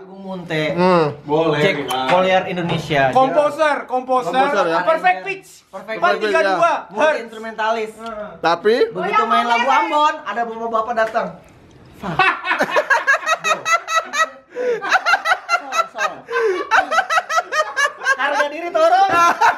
Agung Munte. Boleh. Jack Collier Indonesia. Komposer ya. perfect pitch. Perfect Pan pitch, 32 multi instrumentalis. Tapi Begitu main lagu Ambon, ada bapak-bapak datang. Harga diri turun.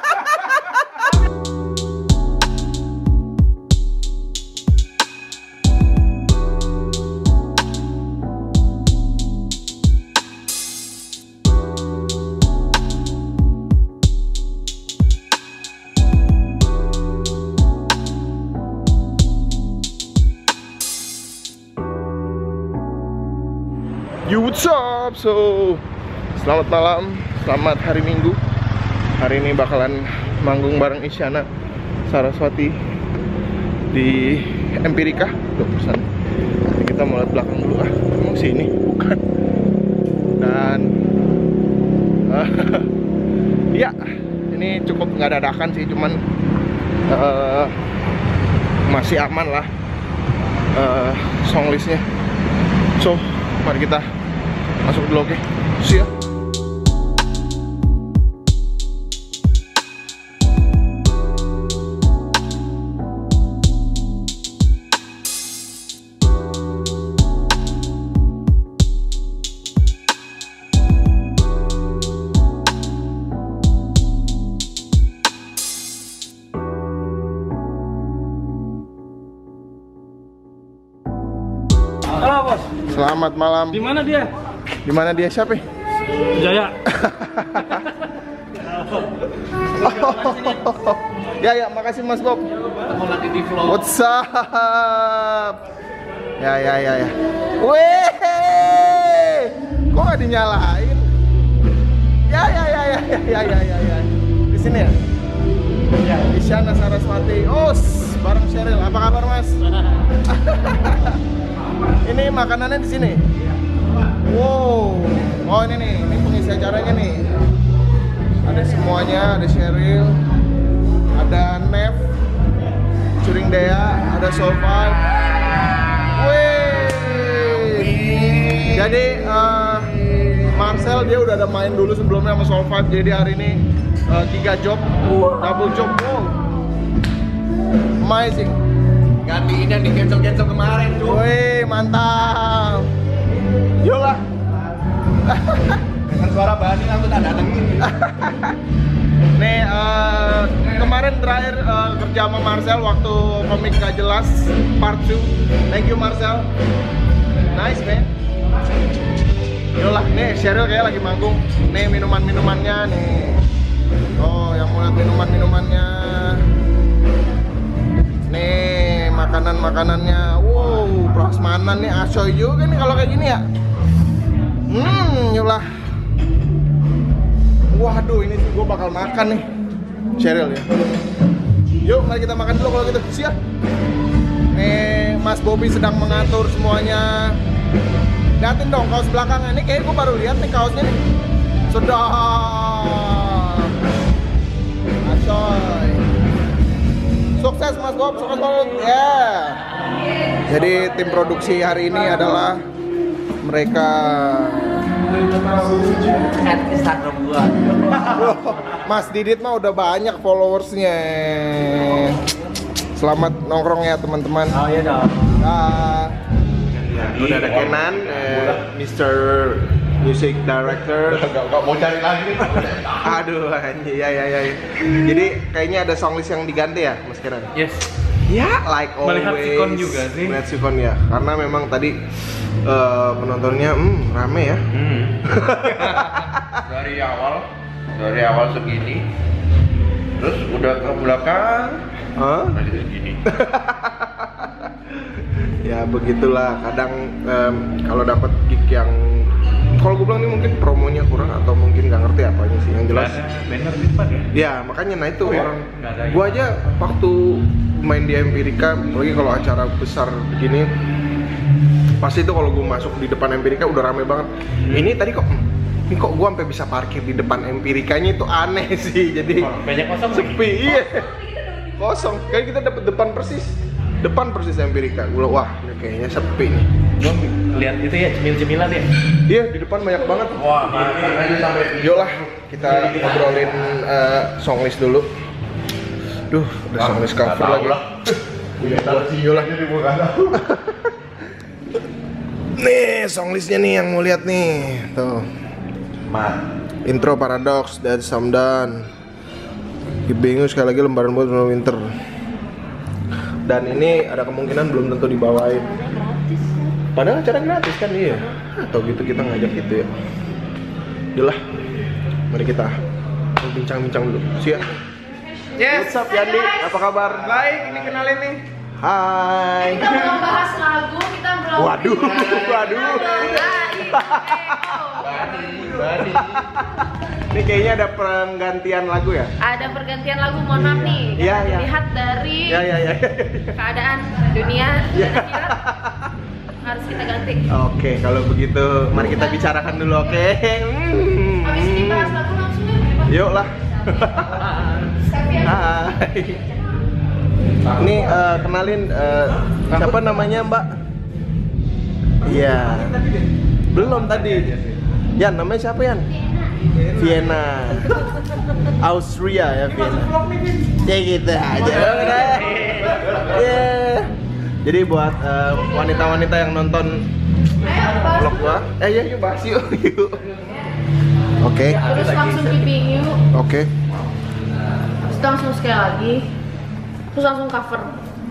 what's up? So, selamat malam, selamat hari Minggu. Hari ini bakalan manggung bareng Isyana Saraswati di Empirika 20%. Ini kita mau lihat belakang dulu emang sini? Bukan. Dan ya, ini cukup nggak dadakan sih, cuman masih aman lah songlistnya. So, mari kita masuk dulu, oke? See ya. Halo bos. Selamat malam. Di mana dia? Di mana dia siapa? Jaya. Ya, makasih Mas Bob. Ketemu lagi di vlog. What's up? Ya. Weh, kok gak dinyalain? Ya. Di sini ya? Ya, Isyana Saraswati. Bareng Sheryl. Apa kabar Mas? Ini makanannya di sini. Wow. Oh ini nih, ini pengisi acaranya nih. Ada semuanya, ada Sheryl, ada Nev, Curing Dea, ada Soulfive. Wih. Jadi Marcel dia udah ada main dulu sebelumnya sama Soulfive. Jadi hari ini 3 job, double job. Wow. Amazing. Gantiin yang di cancel kemarin tuh. Wih, mantap. Yolah. Dengan suara Bani langsung ada gini. Nih, kemarin terakhir kerja sama Marcel waktu komik gak jelas part 2. Thank you Marcel. Nice man. Yolah, nih Sheryl kayak lagi manggung. Nih minuman-minumannya nih. Oh, yang mau lihat minuman-minumannya. Nih makanan-makanannya. Wow, prasmanan nih. I show you kan nih kalau kayak gini ya. Yolah. Waduh, ini sih gue bakal makan nih, Sheryl ya. Yuk, mari kita makan dulu kalau gitu. Siap. Nih, Mas Bobby sedang mengatur semuanya. Liatin dong kaos belakangnya. Ini kayak gue baru lihat nih kaosnya nih. Sudah. Asoy. Sukses Mas Bob, sukses banget. Ya. Jadi tim produksi hari ini adalah mereka Instagram gua. Mas Didit mah udah banyak followersnya. Selamat nongkrong ya teman-teman. Oh iya dong. Udah ada Kenan, Mr. Music Director. Gak mau cari lagi nih. Aduh, anjir, ya. Jadi kayaknya ada songlist yang diganti ya, Mas Kenan? Yes. Ya, like always. Melihat Sikon juga sih. Melihat Sikon ya, karena memang tadi penontonnya rame ya. Dari awal segini, terus udah ke belakang masih segini. Ya begitulah, kadang kalau dapat gig yang kalau gue bilang ini mungkin promonya kurang atau mungkin nggak ngerti apanya sih, yang jelas Banner di depan ya? ya makanya. Nah itu orang nggak ada. gue aja waktu main di Empirika, apalagi kalau acara besar begini, pasti itu kalau gue masuk di depan Empirika udah rame banget. Ini tadi kok gue sampai bisa parkir di depan Empirikanya, itu aneh sih. Jadi Banyak kosong. sepi, iya kosong, kayak kita dapet depan persis. Depan persis Empirika. Wah, ini kayaknya sepi nih. Gua lihat itu ya, cemil-cemilan ya. Iya, di depan banyak banget. Wah, makan aja sampai Yuk lah, kita ngobrolin songlist dulu. Duh, ada songlist cover lagi. Yuk lah. Nih, songlistnya nih yang mau lihat nih. Tuh. Intro Paradox dari Samdan. Bingung sekali lagi lembaran buat winter. Dan ini ada kemungkinan belum tentu dibawain. Padahal acara gratis kan iya. Atau gitu kita ngajak gitu ya. Yalah. Mari kita bincang-bincang dulu. Siap. Yes. What's up Yandi? Apa kabar? Baik, ini kenalin nih. Hai. Kita belum bahas lagu, kita belum. Waduh. Bani. Ini kayaknya ada pergantian lagu ya? Ada pergantian lagu, mohon maaf nih. Iya, iya. Lihat dari Ya. keadaan dunia dan akhirat harus kita ganti. Oke, kalau begitu mari kita bicarakan dulu, oke? Habis ini bahas lagu langsung ya. Yuk lah. Tapi ya. Hai. Ini kenalin siapa namanya Mbak? Iya. Belum tadi. Yan, namanya siapa Yan? Vienna. Austria ya Vienna. Ya gitu aja. Yeah. Jadi buat wanita-wanita yang nonton vlog gua, ya yuk bahas yuk. Oke. Terus langsung keeping you. Oke. Terus langsung sekali lagi. Terus langsung cover.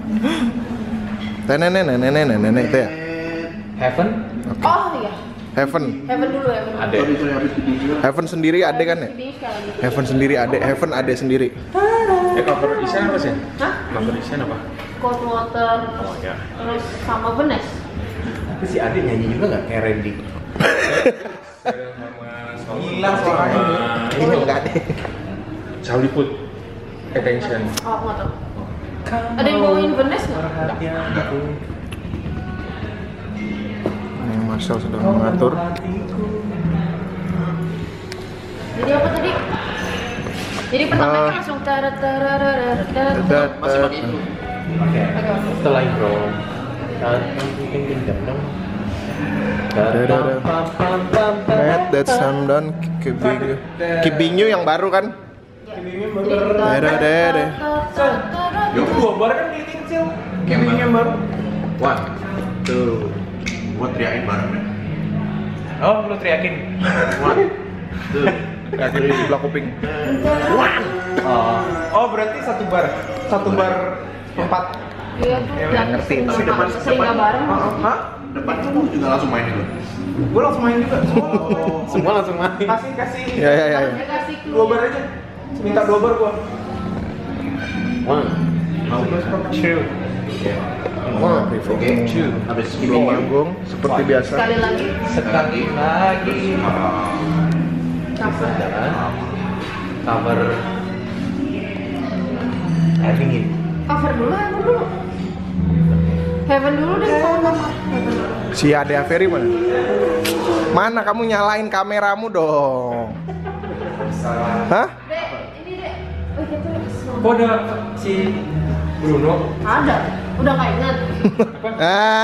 Nenek itu ya. Heaven? Oh iya. Heaven. Heaven dulu ya. Ada. Heaven sendiri ade kan ya? Keeping you sekali lagi. Heaven sendiri ade, Heaven ade sendiri. Cover Isan apa sih? Hah? Cover Isan apa? Cold water. Oh ya. Terus sama Benes. Tapi si Adi nyanyi juga nggak kayak Randy? Gila suaranya. Ini enggak deh. Charlie put attention. Oh, aku nggak tahu. Ada yang bawain Benes nggak? Ini Marcel sedang mengatur. Jadi apa tadi? Jadi pertamanya langsung tarat. Masih pakai itu. Oke. Setelah intro. That's Samdan Keeping You yang baru kan? Yuk, 2 bar kan keliling Cil. Kemingnya baru. One, two. Gua teriakin bareng deh. Oh, lu teriakin. One, two. Yakin di sebelah kuping. Oh, berarti 1 bar. 1 bar 4. Iya tuh, dan ngerti. tapi depan sering nggak bareng. Hah? Depan kamu juga langsung main itu. Gue langsung main juga. Semua langsung main. Kasih Ya. Harusnya kasih clue. 2 bar aja. Minta 2 bar gua. One, two, Oke. two. Habis Sebelum manggung seperti biasa. Sekali lagi. Sekali lagi. Cover. Cover. Air dingin. Cover dulu, Heaven dulu. Heaven dulu deh, cover. Heaven dulu. Si Ade Aferi mana? Mana kamu nyalain kameramu dong? Hah? Dek, ini dek. Oh gitu. Kok ada si Bruno? Ada. Udah nggak ingat. Ah.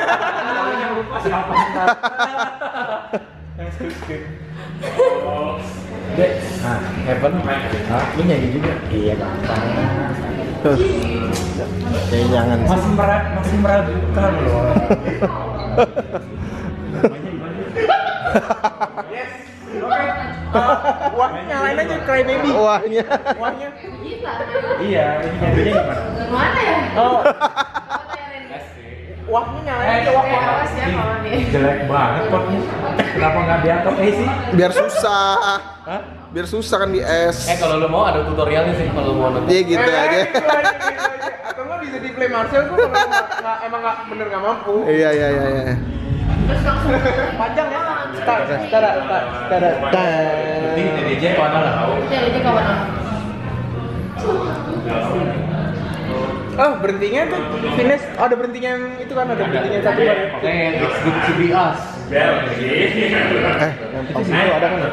Dek, nah, Heaven, lu nyanyi juga? Iya, gampang. Tuh. Kayaknya jangan. Masih meragukan loh. Wah, nyalain aja Cry Baby. Wahnya. Wahnya. Gitar. Iya, ini nyanyinya gimana? Mana ya? Oh, Apa ya, Ren? wahnya nyalain aja wah. Awas ya kalau nih. Jelek banget potnya. Kenapa nggak diatur sih? Biar susah. Biar susah kan di es. Kalau lu mau ada tutorialnya sih kalau lu mau nonton. Iya gitu aja. Atau nggak bisa di play Marcel gua kalau emang nggak bener nggak mampu. Iya. Terus langsung Panjang ya. Start. Penting DJ mana lah. Jadi kawan aku. Oh, berhentinya tuh finish. Oh, ada berhentinya yang itu kan ada berhentinya 1 bar. Oke, it's good to be us. Yang pas itu ada kan?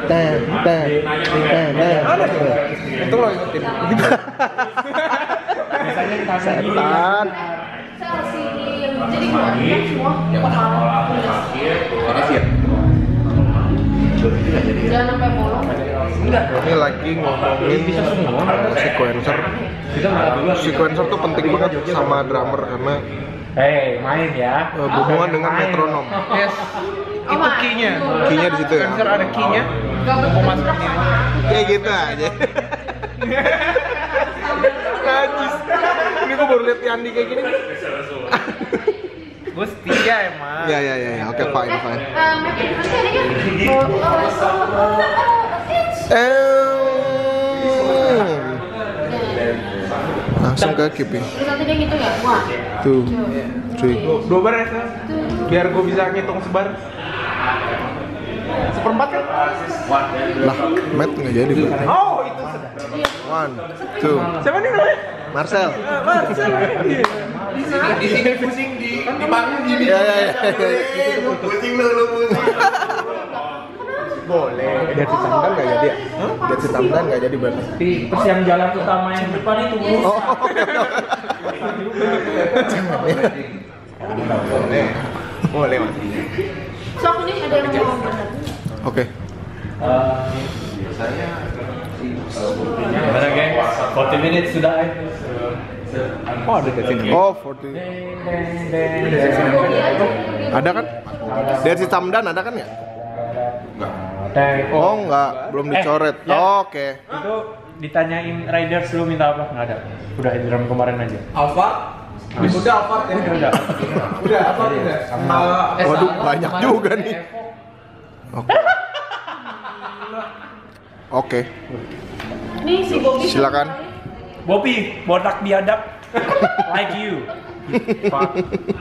Ada tuh. Itu lo ingetin. Biasanya kita Setan. si yang jadi keluar kan semua kepala Ini sih ya. jangan sampai bolong. Ini lagi ngomongin sequencer. Sequencer tuh penting banget sama drummer karena main ya. berhubungan dengan metronom. Yes. Itu key-nya. Key-nya di situ ya. Sensor ada key-nya. Gak betul. Mau masukin ini. Kayak gitu aja. Najis. Ini gua baru lihat Yandi kayak gini. Gue setia emang. Ya. Oke, fine. Makin nanti ada kan? Langsung ke keeping. Terus nanti dia gitu ya? 1, 2, 3. 2 bar ya, Sel? Biar gue bisa ngitung sebar. Seperempat kan? Lah, Matt nggak jadi berarti. Oh, itu sedang. 1, 2. Siapa nih namanya? Marcel. Marcel. Di sini pusing di panggung gini. Ya. Pusing lu pusing. Boleh. Dia ditamdan nggak jadi ya? Dia ditamdan nggak jadi berarti. Terus yang jalan utama yang depan itu Oh, Boleh, Mas. So aku nih ada yang mau bener. Oke. Gimana geng? 40 minutes sudah. Oh, ada di sini. Oh, 40. Ada kan? Dari si Tamdan ada kan ya? Oh, enggak, belum dicoret. Ya. Oh, oke. Itu ditanyain riders lu minta apa? Nggak ada. Udah drum kemarin aja. Alfa? Udah Alfa ya? Udah. Udah Alfa udah. Waduh, banyak juga nih. Oke. Oke. Nih si Bobby. Silakan. Bobby, botak biadab. Like you. Fuck.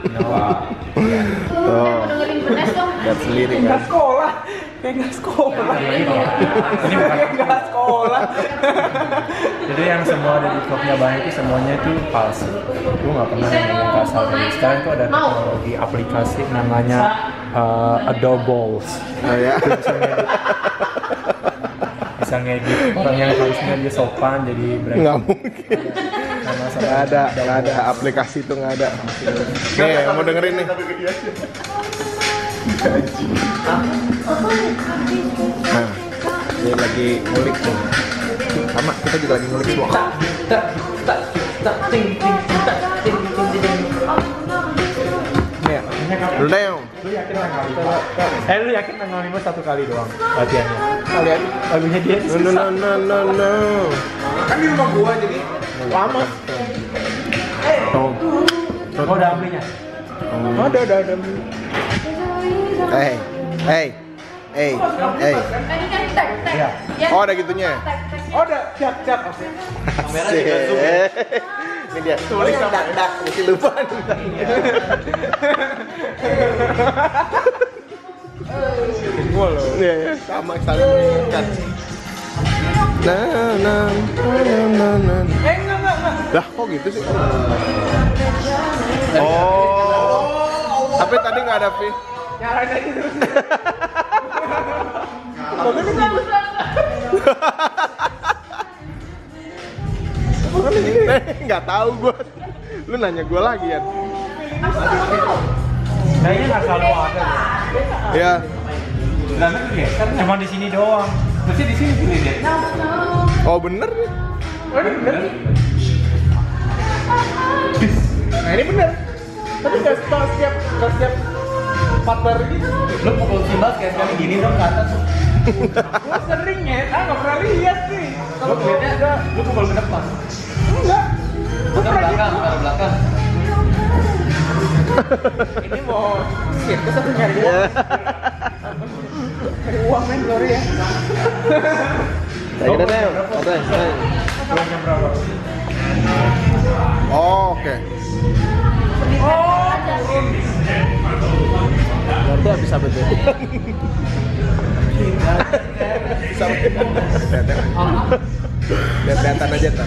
Oh. Dengerin benes dong. Lihat sendiri Nggak kan. sekolah. Kayak nggak sekolah. Ini bukan. Kayak nggak sekolah. Jadi yang semua ada di klubnya banyak itu semuanya itu palsu. Lu nggak pernah ngomong kasar. Sekarang itu ada teknologi aplikasi namanya Adobe. Oh ya. Bisa ngedit orang yang harusnya dia sopan jadi berani. Nggak mungkin. Nggak ada aplikasi itu nggak ada. Nih, mau dengerin nih. Nah, ini lagi ngulik tuh. Sama, kita juga lagi ngulik semua. Nih, lu dong. Lu yakin tanggal 5 1 kali doang latihannya? Kalian Lagunya dia No. kan di rumah gua jadi lama. Oh. Oh, udah ambilnya? Ada. Hey. Ini kan tek. Iya. Ya. Oh, ada gitunya. Tek. Oh, ada cat. Oke. Asik. Ini dia. Tulis dak. Mesti lupa. Gua loh. Iya, sama saling mengingatkan. Nah. Enggak. Dah, kok gitu sih? Oh. Tapi tadi nggak ada V. Nyalain aja terus. Nggak tahu gua. Lu nanya gua lagi ya. Kayaknya nggak selalu ada. Ya. Karena kan cuma di sini doang. Terus di sini pilih deh. Oh, bener nih. Oh, ini bener. Nah, ini bener. Tapi nggak setiap 4 bar gitu. Lu pukul timbal kayak sekali gini dong ke atas. Gua sering ya, nggak pernah lihat sih. Kalau Lu lihatnya, lu pukul ke depan. enggak. Gua Ke pernah belakang, gitu. ke belakang. Ini mau sirkus atau nyari uang? Nyari uang men, sorry ya. Kita deh. Pulang jam berapa? Oh, oke. Berarti habis apa tuh? Lihat-lihatan aja ntar.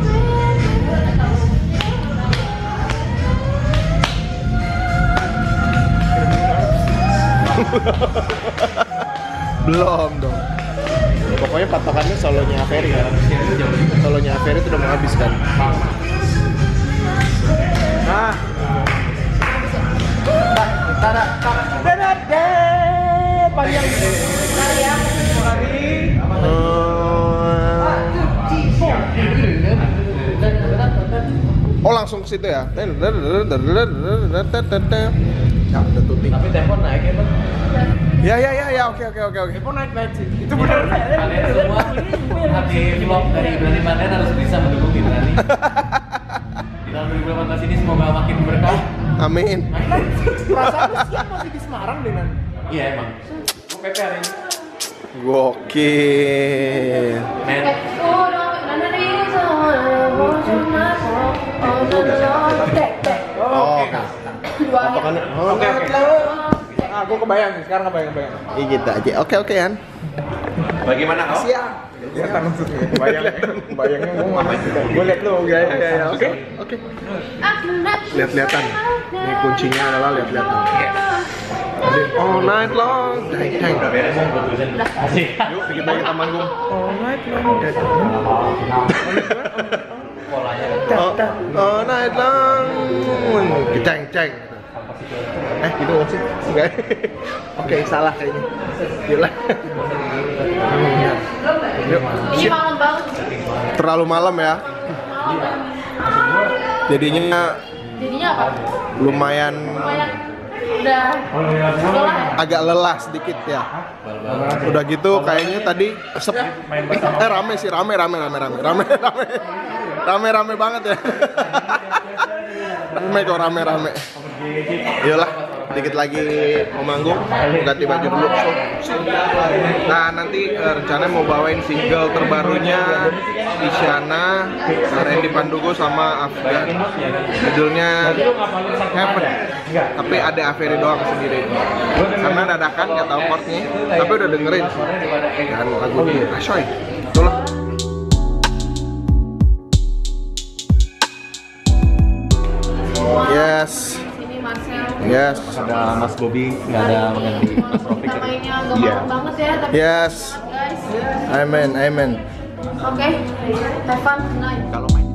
Belum dong. Pokoknya patokannya solonya Averi kan. Solonya Averi itu udah mau habis kan. Nah, Panjang. Oh langsung ke situ ya? Ya udah tuting. Tapi tempo naik ya, Bang. Ya, oke. Tempo naik sih. Itu benar. Kalian semua di vlog dari Berani Mandan harus bisa mendukung Berani. Di tahun 2018 ini semoga makin berkah. Amin. Perasaan lu siap masih di Semarang deh Nan. Iya emang. Gue PP hari ini. Gokil. Men. Oh, Oke. Ah, gua kebayang sih, sekarang kebayang. Iya gitu aja. Oke Yan. Bagaimana kau? Siap. Kelihatan maksudnya. Bayangnya gua mana? Gua lihat lu, ya. Oke. Lihat-lihatan. Ini kuncinya adalah lihat-lihatan. All night long. Dang. Asik. Yuk, dikit lagi kita manggung. All night long. Polanya. All night long. Ceng. Gitu nggak sih? Enggak. Oke, salah kayaknya. Gila. Ini malam banget. Terlalu malam ya. Jadinya apa? lumayan Udah lah. agak lelah sedikit ya. Udah gitu kayaknya tadi rame sih, rame banget ya. Rame. Iyalah, dikit lagi mau manggung, ganti baju dulu. Nah nanti rencananya mau bawain single terbarunya Isyana, Randy Pandugo sama Afgan. Judulnya Heaven. Tapi ada Averi doang sendiri. Karena dadakan nggak tahu chordnya, tapi udah dengerin sih. Dan lagunya Ashoy. Itulah. Yes. Ini Marcel. Yes. Ada Mas Bobby, nggak ada mengganti Mas Rofik. Namanya agak malam banget ya, tapi Yes. guys. Amen. Oke. Have fun tonight. Kalau main